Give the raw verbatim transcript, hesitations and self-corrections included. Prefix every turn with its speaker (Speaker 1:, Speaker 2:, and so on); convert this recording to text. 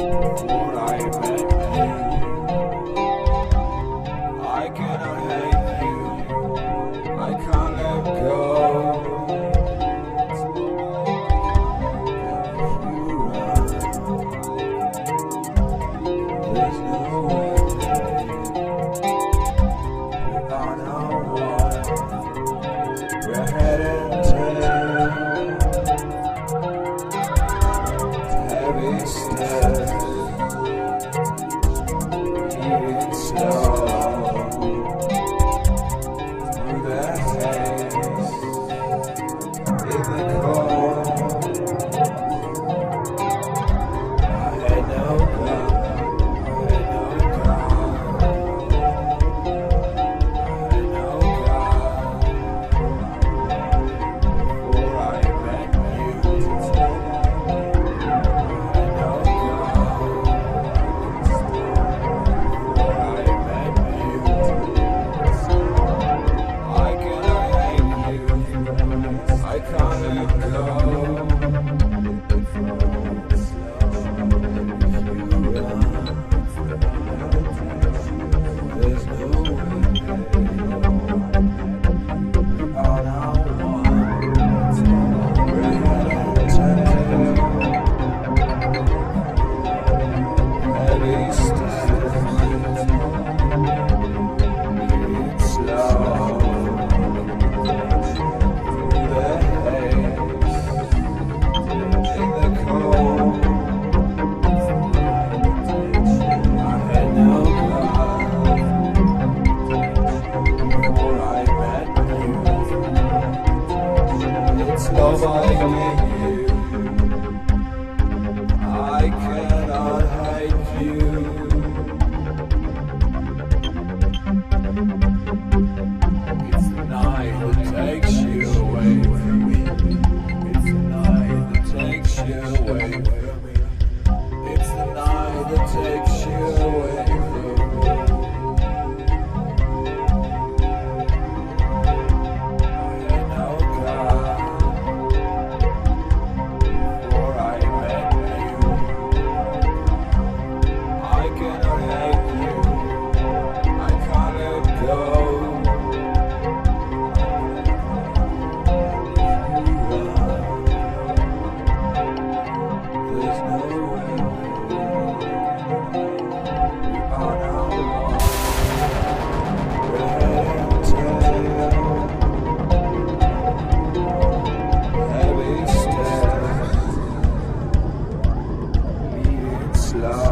Speaker 1: Before I met you, I cannot hate you, I can't let go. There's no way. We are no one. We're headed to heavy steps. Moving slow through the haze in the cold. I had no gun, I had no gun, I had no gun before I met you. I had no gun before I met you. I cannot hate you, I can't let go. There's no way. All I want, we're headed to heavy steps, moving slow through the haze in the cold. I had no gun before I met you. It's love I give you, I cannot hate you. It's the night that takes you away from me. It's the night that takes you away from me. It's the night that takes you away from me. I had no gun before I met you. I cannot hate you, I can't let go. There's no way. We are now one. We're heading to heavy steps, moving slow.